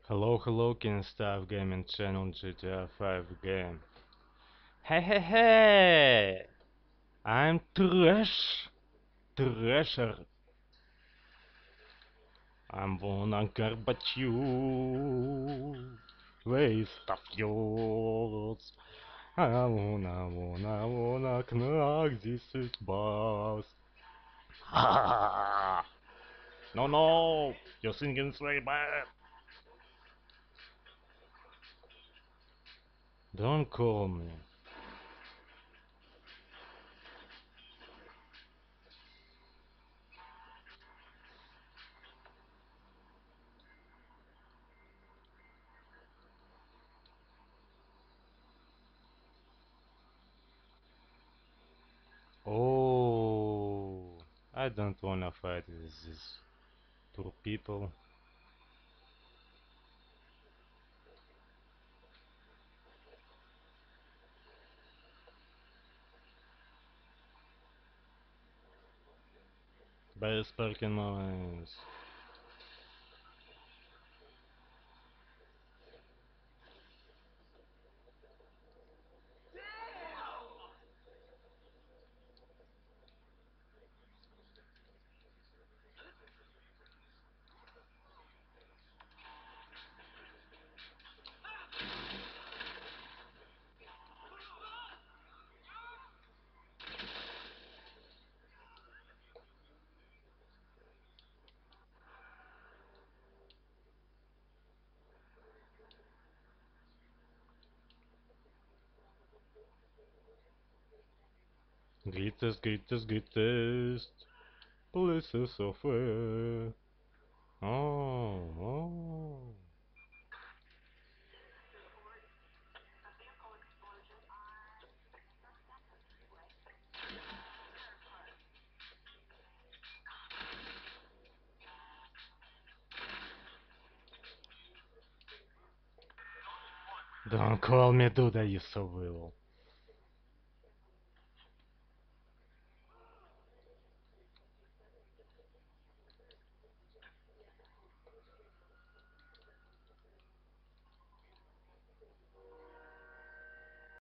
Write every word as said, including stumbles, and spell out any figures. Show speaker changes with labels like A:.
A: Hello, hello, King Staff Gaming Channel G T A five game. Hey, hey, hey! I'm Trash! Trasher! I'm gonna garbage you! Waste of yours! I wanna, wanna, wanna knock this is boss! Ha! No, no! Your singing's very bad! Don't call me. Oh, I don't wanna fight with these two people. Best parking moments. Greatest, greatest, greatest places of air. Oh, oh. Don't call me Duda, you so will.